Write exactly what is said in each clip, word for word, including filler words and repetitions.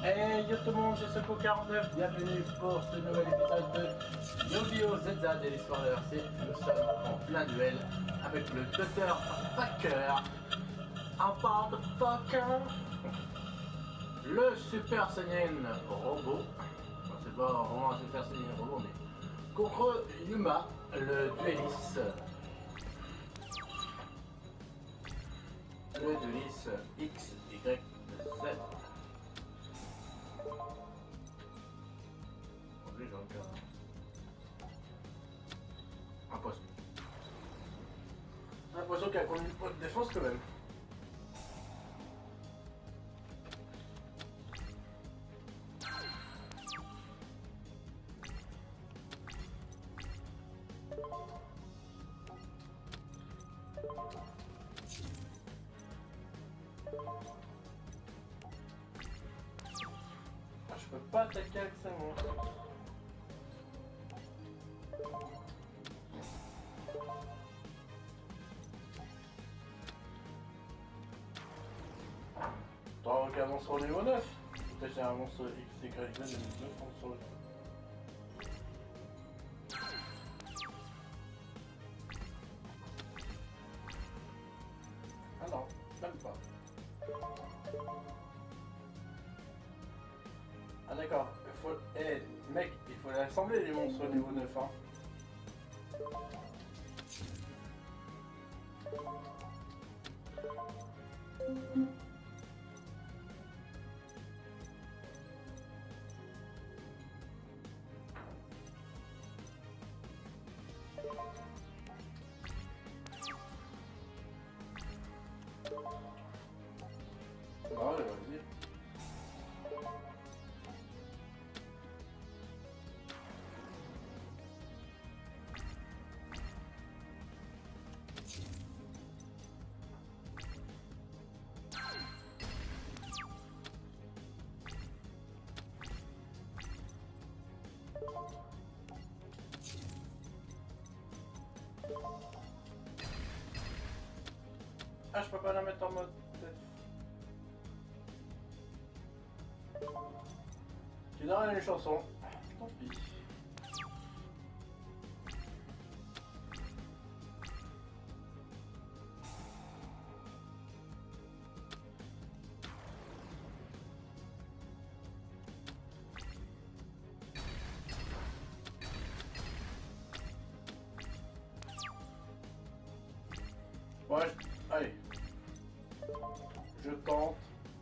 Hey yo tout le monde, c'est Soko quarante-neuf, bienvenue pour ce nouvel épisode de Yu-Gi-Oh! Z Z et l'histoire de l'R C. Nous sommes en plein duel avec le Docteur Packer, un part de Packer, le Super Saiyan robot, enfin, c'est pas vraiment un Super Saiyan robot, mais contre Yuma, le dueliste, le dueliste X Y Z. Donc, euh, un poisson. Un poisson qui a connu une bonne défense quand même. Ah, je peux pas attaquer avec ça moi. T'auras aucun monstre au niveau neuf. Peut-être j'ai un monstre X Y Z niveau neuf sur le coup. Ah non, même pas. Ah d'accord, il faut... Eh hey, mec, il faut les assembler les monstres au niveau neuf hein. Bah ouais, vas-y. Ah, je peux pas la mettre en mode tête. Tu donnes une chanson. Tant pis. Ouais, je... allez. Je tente.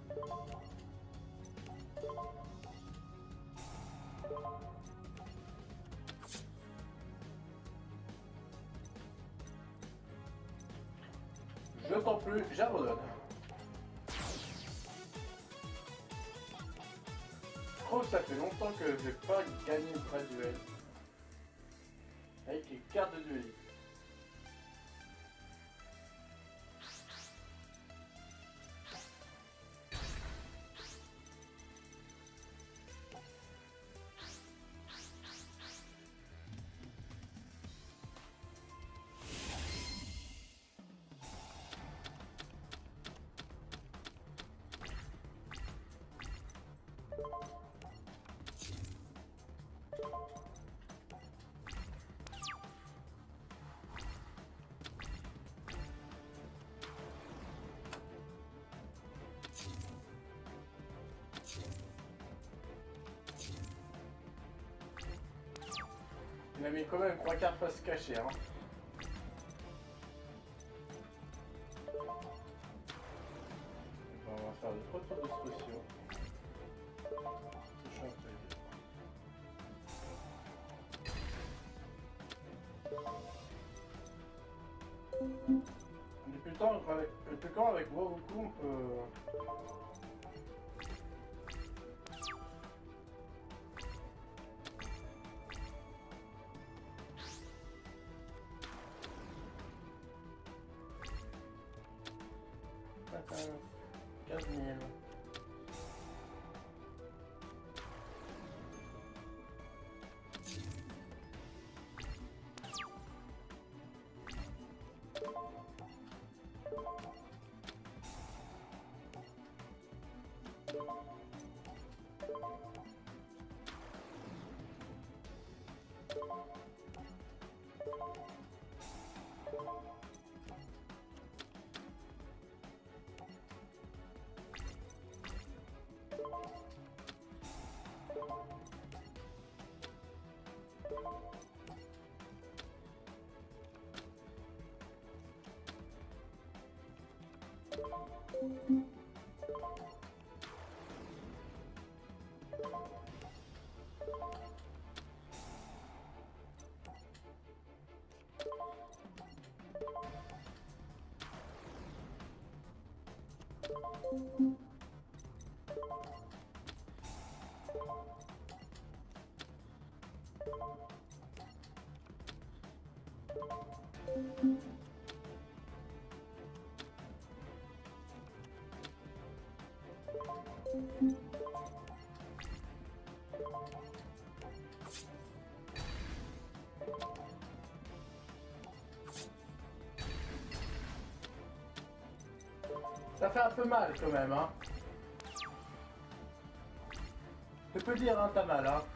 Je tente plus, j'abandonne. Je crois que ça fait longtemps que j'ai pas gagné le vrai duel. Avec les cartes de duel. Il a mis quand même trois cartes face cachées hein. On va faire le trois tours de spéciaux. C'est chanté. Depuis le temps, avec, depuis quand avec Wogoku on peut... quinze mille. Ça fait un peu mal quand même, hein. Je peux dire, hein, t'as mal, hein.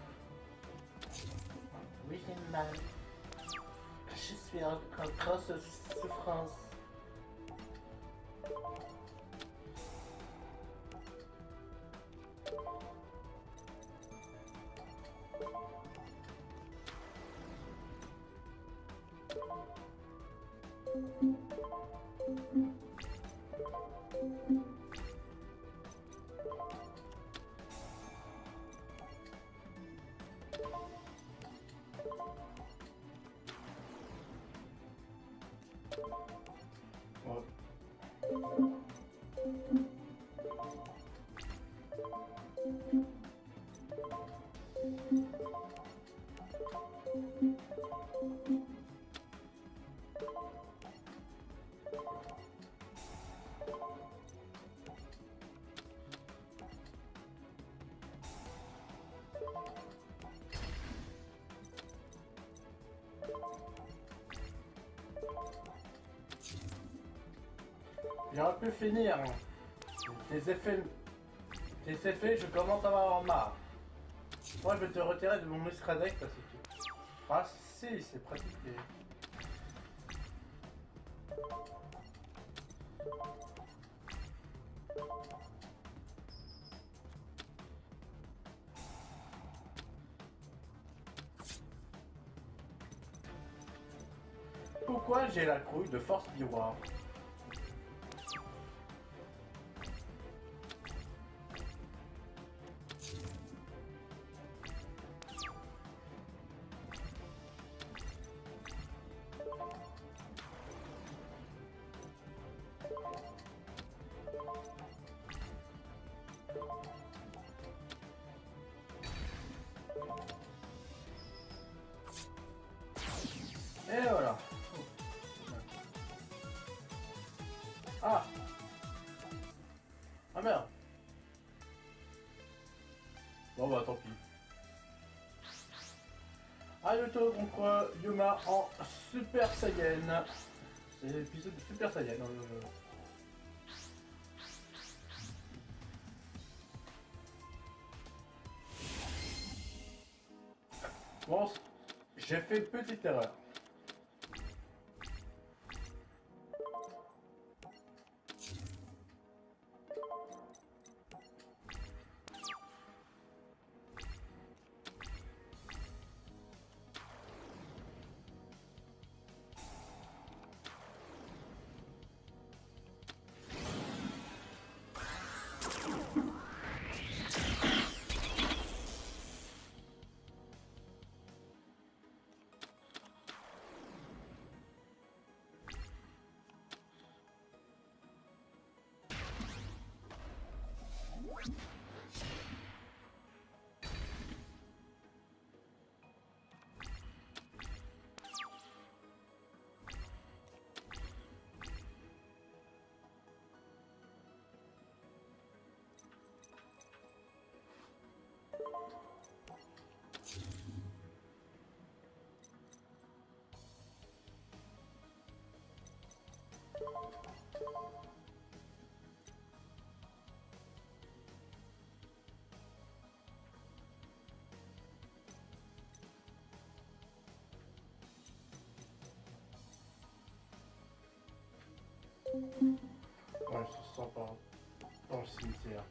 Oui, j'ai mal. Je suis en, en grosse souffrance. J'aurais pu finir. Tes effets... Tes effets, je commence à avoir marre. Moi, je vais te retirer de mon muscle deck parce que... Ah si, c'est pratiqué. Pourquoi j'ai la couille de force miroir? Et voilà. Ah. Ah merde. Bon bah tant pis. Hayato contre Yuma en Super Saiyan. C'est l'épisode de Super Saiyan. Euh... Bon, j'ai fait une petite erreur. Ouais, je se sens pas dans le cimetière.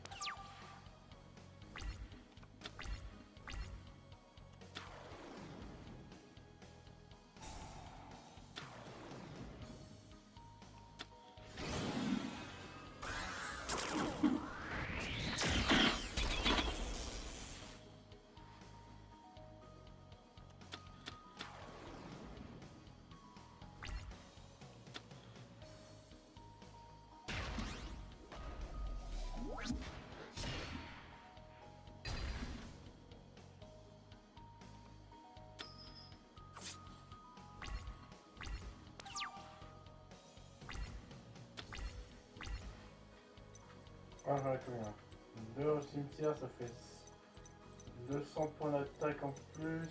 Ah, j'en ai combien? Deux au cimetière, ça fait deux cents points d'attaque en plus.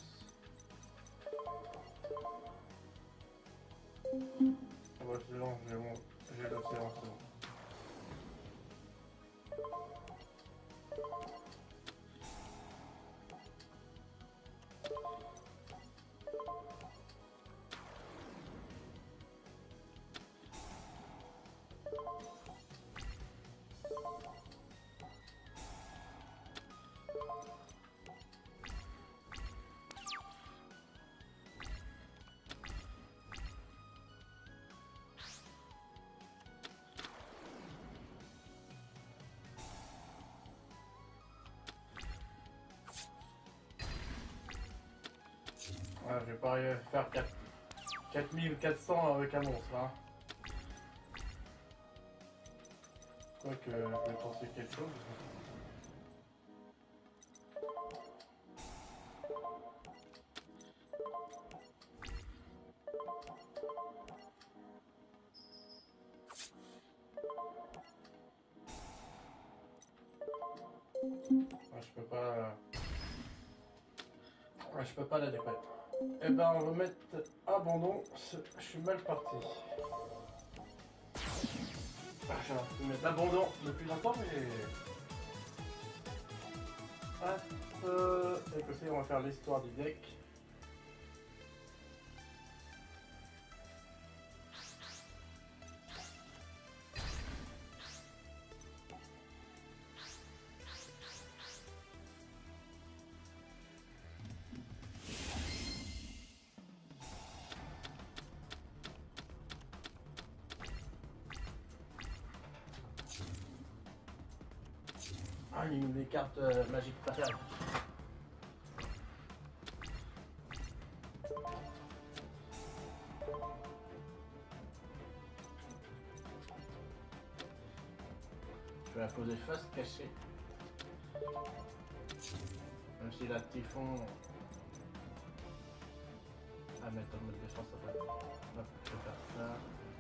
Ah bah c'est long, j'ai mon... j'ai l'océan, c'est bon. Ah, je vais pas arriver à faire quatre mille quatre cents avec un monstre, hein. Quoique, je vais penser quelque chose. Ah, je peux pas... Ah, je peux pas la décoller. Eh ben, on va mettre abandon. Je suis mal parti. Ah, j'aurais pu mettre abandon depuis longtemps, mais... Hop, euh, écoutez, on va faire l'histoire du deck. Ah, il nous des cartes euh, magiques spatiales. Je vais la poser face cachée. Même si la typhon à mettre en mode défense après. Hop, je vais faire ça.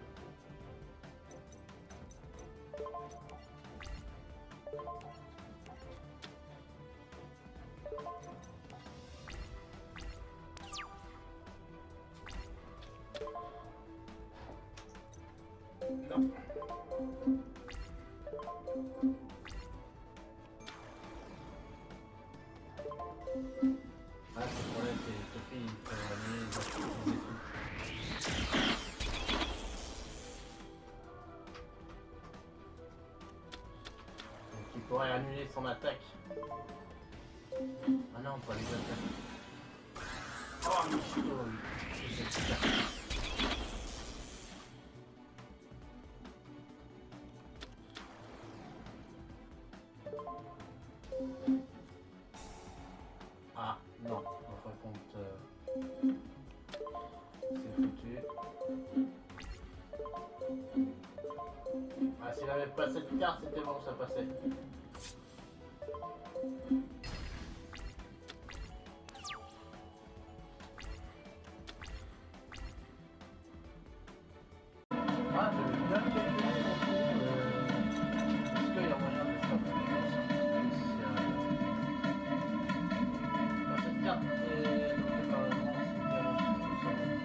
Non. Ah, ce problème, c'est Sophie, il peut ramener les activités et tout. Donc, il pourrait annuler son attaque. Ah non, pas les attaques. Oh, Michito, c'est super. Ah non, en fin de compte, euh, c'est foutu. Ah, s'il avait pas cette carte, c'était bon, ça passait. Ah, j'avais bien calculé mon coup. Euh, Est-ce qu'il y a moyen de faire ça? Cette carte est donnée par le monstre.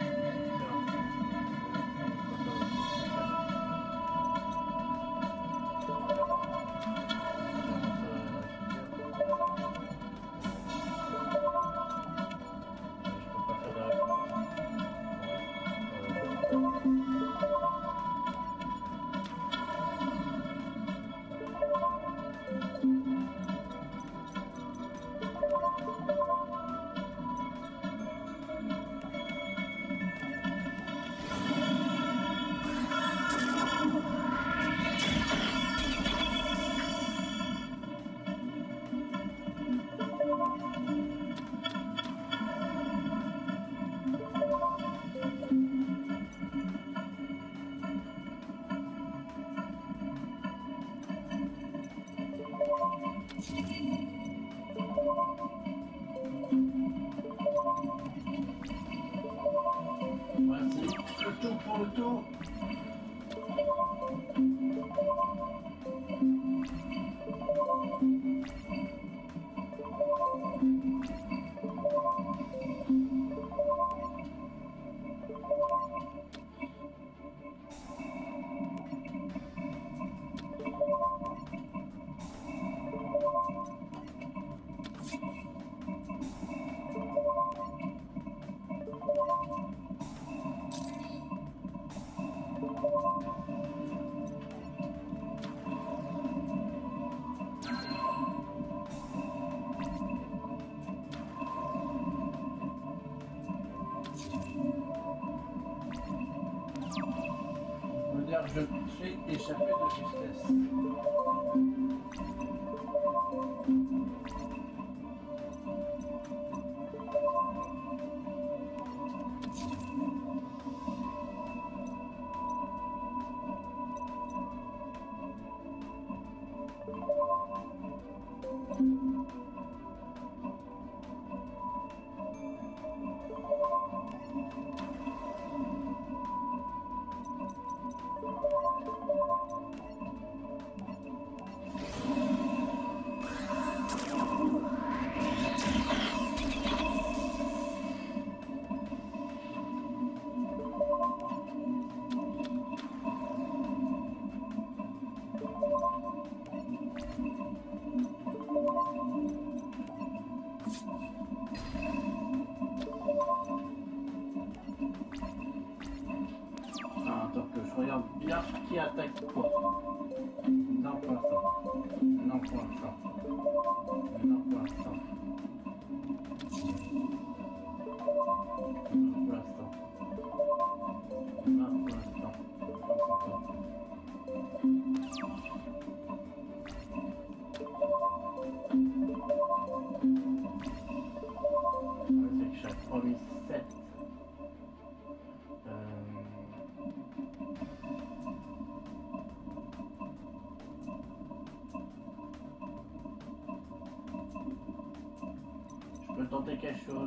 Merci. Le tout pour le tout. je suis échappé de justesse. Bien, qui attaque quoi? Non pour l'instant. Non pour l'instant. Non pour l'instant. Non pour l'instant. Non pour l'instant. C'est que je suis à trois mille sept. Je peux tenter quelque chose.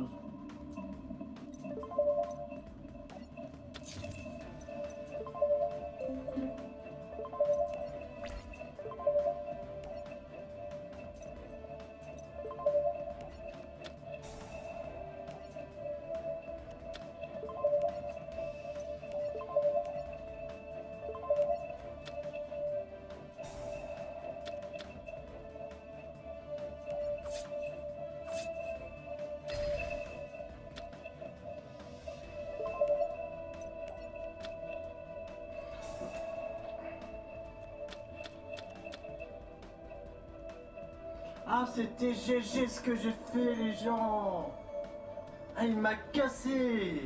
Ah, c'était G G ce que j'ai fait, les gens. Ah, il m'a cassé.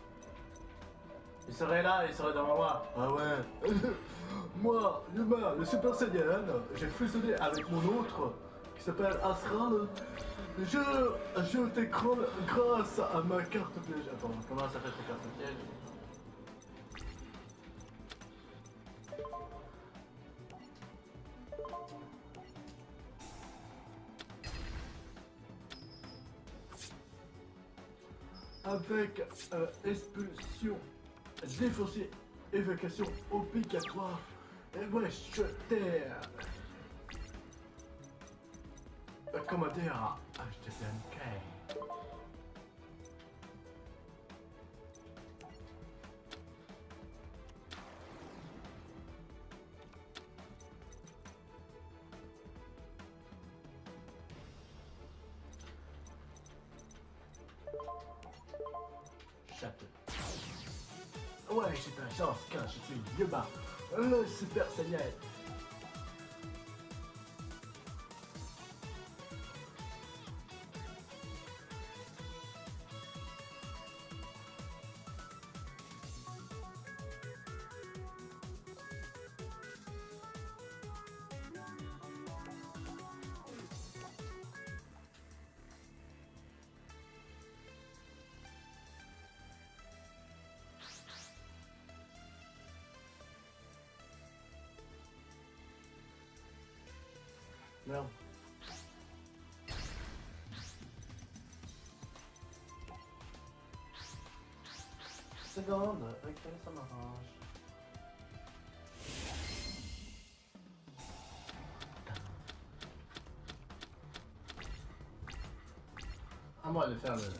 Il serait là, il serait devant moi. Ah ouais. Moi, l'humain, le Super Saiyan, j'ai fusionné avec mon autre, qui s'appelle Astral. Je, je t'écrole grâce à ma carte piège. Attends, comment ça fait cette carte piège? Avec euh, expulsion, défaussé, évacuation obligatoire. Et ouais, je t'ai euh, commandé à H T T M K. Château. Ouais, j'ai de la chance car je suis Yuma, le Super Saiyan. Merde. Seconde, ok, ça m'arrange. À moi de faire le...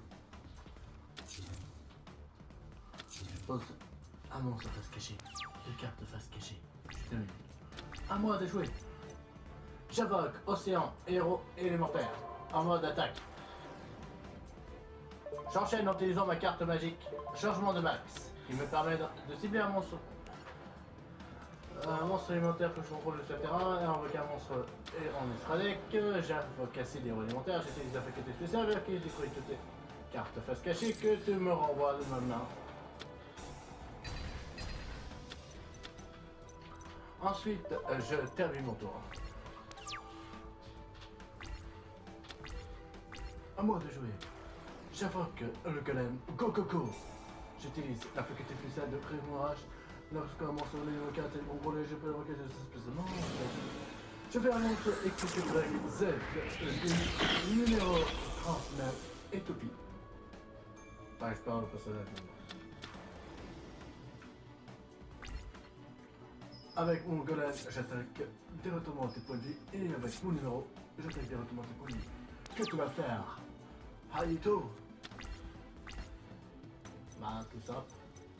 Je pose un monstre face cachée, deux cartes face cachée, deux minutes. À moi de jouer. J'invoque Océan, héros élémentaire, en mode attaque. J'enchaîne en utilisant ma carte magique, changement de max, qui me permet de cibler un monstre. Un monstre élémentaire que je contrôle sur le terrain, et invoquer un monstre et en extra deck. J'invoque casser des héros élémentaires, j'utilise la faculté spéciale qui détruit toutes les cartes face cachée que tu me renvoies de ma main. Ensuite, euh, je termine mon tour. À moi de jouer. J'invoque le golem Go Go Go. J'utilise la faculté spéciale de prémourage. Lorsqu'un monstre niveau quatre est bon relais, je peux invoquer de cette espèce de monstre. Je fais un monstre exécuté Z, le numéro trente-neuf, Étopie. Par expérience, le personnage. Avec mon golem, j'attaque directement tes points de vie, et avec mon numéro, j'attaque directement tes points de vie. Que tu vas faire? Haïto. Bah, tout ça.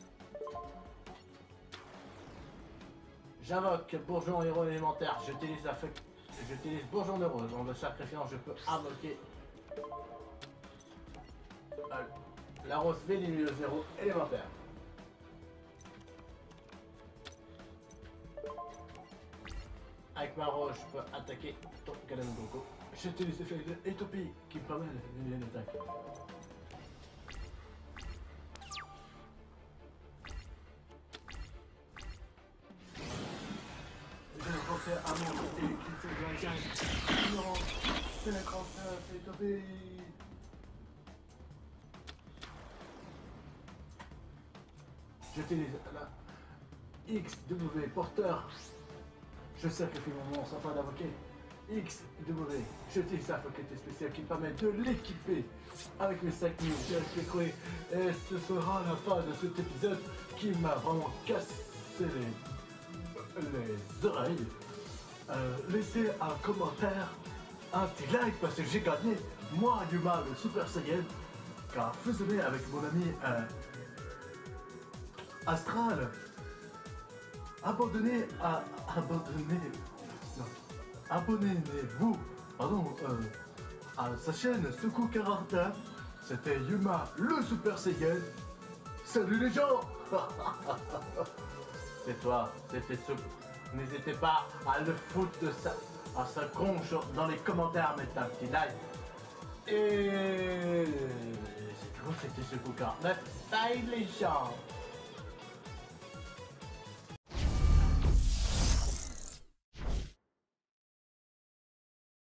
J'invoque bourgeon héros élémentaire, j'utilise la feuille. J'utilise bourgeon de rose. En le sacrifiant, je peux invoquer euh, la rose V du zéro élémentaire. Avec ma rose, je peux attaquer ton Golem Gogo. J'utilise l'effet de Étopie qui me permet de une attaque. Je vais penser à mon équipe de la gagne. Non, c'est la trente-neuf, Étopie. J'utilise la X W porteur. Je sacrifie mon monstre afin d'invoquer X W. J'utilise la faculté spéciale qui permet de l'équiper avec mes cinq mille écroués. Et ce sera la fin de cet épisode qui m'a vraiment cassé les, les oreilles. Euh, laissez un commentaire, un petit like parce que j'ai gagné, moi Yuma le Super Saiyan, car fusionné avec mon ami euh, Astral. Abandonnez à abandonnez non abonnez-vous pardon euh, à sa chaîne Suku Karata. C'était Yuma le Super Saiyan. Salut les gens. C'est toi, c'était Suku. N'hésitez pas à le foutre de ça à sa conche dans les commentaires, mettez un petit like. Et c'est tout, c'était Suku Karata. Bye les gens.